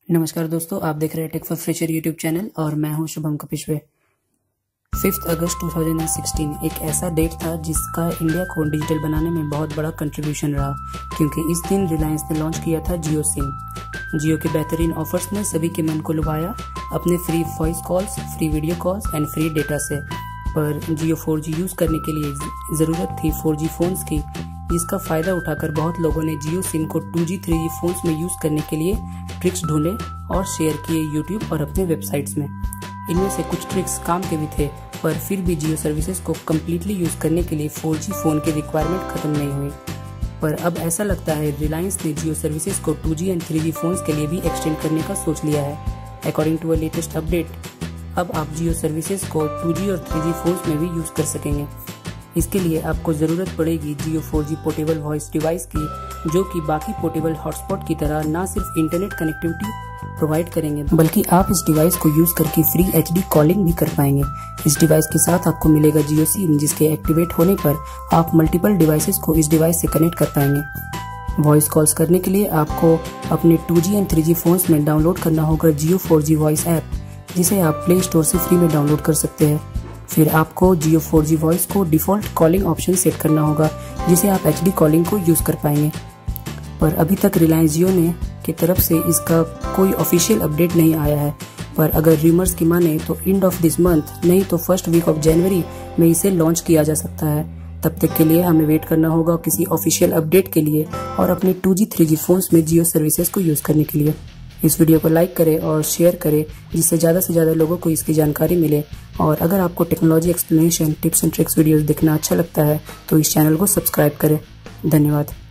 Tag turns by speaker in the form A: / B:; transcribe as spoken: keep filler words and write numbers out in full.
A: नमस्कार दोस्तों, आप देख रहे हैं tech for fresher YouTube channel और मैं हूं शुभम कपिश्वे। फिफ्थ अगस्त दो हज़ार सोलह एक ऐसा डेट था जिसका इंडिया को डिजिटल बनाने में बहुत बड़ा कंट्रीब्यूशन रहा, क्योंकि इस दिन रिलायंस ने लॉन्च किया था जियो सिम। जियो के बेहतरीन ऑफर्स ने सभी के मन को लुभाया अपने free voice calls, free video calls and free data से। पर जियो फोर जी यूज़ करने के लिए ज़रूरत थी फोर जी फोन्स की, जिसका फ़ायदा उठाकर बहुत लोगों ने जियो सिम को two G three G phones में यूज़ करने के लिए ट्रिक्स ढूंढे और शेयर किए यूट्यूब और अपने वेबसाइट्स में। इनमें से कुछ ट्रिक्स काम के भी थे, पर फिर भी जियो सर्विसेज को कम्प्लीटली यूज़ करने के लिए फोर जी फ़ोन की रिक्वायरमेंट ख़त्म नहीं हुई। पर अब ऐसा लगता है रिलायंस ने जियो सर्विसेज को two G and three G phones के लिए भी एक्सटेंड करने का सोच लिया है। According to a latest update, अब आप जियो सर्विसेज को टू जी और थ्री जी फोन्स में भी यूज़ कर सकेंगे। इसके लिए आपको ज़रूरत पड़ेगी Jio four G portable voice device की, जो कि बाकी पोर्टेबल हॉटस्पॉट की तरह ना सिर्फ इंटरनेट कनेक्टिविटी प्रोवाइड करेंगे, बल्कि आप इस डिवाइस को यूज़ करके फ्री एच डी कॉलिंग भी कर पाएंगे। इस डिवाइस के साथ आपको मिलेगा जियो सिम, जिसके एक्टिवेट होने पर आप मल्टीपल डिवाइसेस को इस डिवाइस से कनेक्ट कर पाएंगे। वॉइस कॉल्स करने के लिए आपको अपने two G and three G phones में डाउनलोड करना होगा Jio four G voice app, जिसे आप प्ले स्टोर से फ्री में डाउनलोड कर सकते हैं। फिर आपको जियो फोर जी वॉइस को डिफ़ॉल्ट कॉलिंग ऑप्शन सेट करना होगा, जिसे आप एच डी कॉलिंग को यूज़ कर पाएंगे। पर अभी तक रिलायंस जियो ने की तरफ से इसका कोई ऑफिशियल अपडेट नहीं आया है, पर अगर रूमर्स की माने तो एंड ऑफ दिस मंथ नहीं तो फर्स्ट वीक ऑफ जनवरी में इसे लॉन्च किया जा सकता है। तब तक के लिए हमें वेट करना होगा किसी ऑफिशियल अपडेट के लिए और अपने two G three G phones में जियो सर्विसेज को यूज़ करने के लिए। इस वीडियो को लाइक करें और शेयर करें, जिससे ज़्यादा से ज़्यादा लोगों को इसकी जानकारी मिले। और अगर आपको technology explanation, tips and tricks videos देखना अच्छा लगता है तो इस चैनल को सब्सक्राइब करें। धन्यवाद।